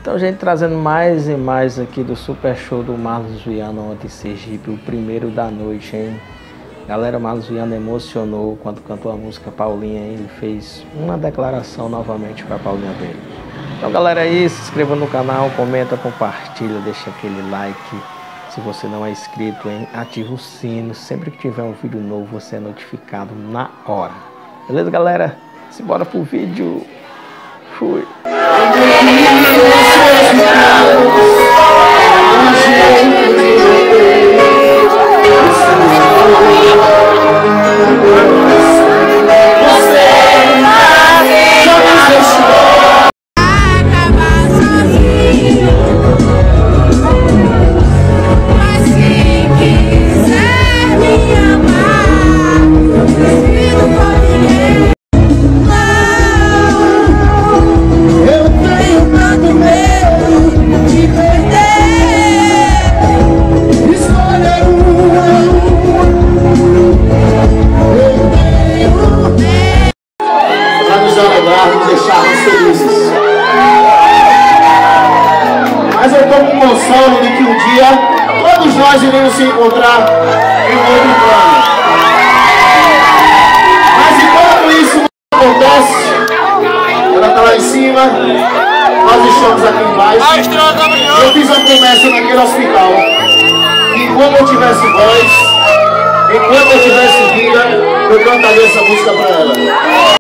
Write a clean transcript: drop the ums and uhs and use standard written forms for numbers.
Então, gente, trazendo mais e mais aqui do Super Show do Marlos Viana ontem em Sergipe, o primeiro da noite, hein? Galera, Marlos Viana emocionou quando cantou a música Paulinha, hein? Ele fez uma declaração novamente para Paulinha dele. Então, galera, aí, se inscreva no canal, comenta, compartilha, deixa aquele like. Se você não é inscrito, hein? Ativa o sino. Sempre que tiver um vídeo novo, você é notificado na hora. Beleza, galera? Simbora pro vídeo. Fui. Nos deixarmos felizes. Mas eu estou com consolo de que um dia todos nós iremos se encontrar em um outro plano. Mas enquanto isso não acontece, ela está lá em cima, nós estamos aqui embaixo. Eu fiz uma promessa naquele hospital que enquanto eu tivesse voz, enquanto eu tivesse vida, eu cantaria essa música para ela.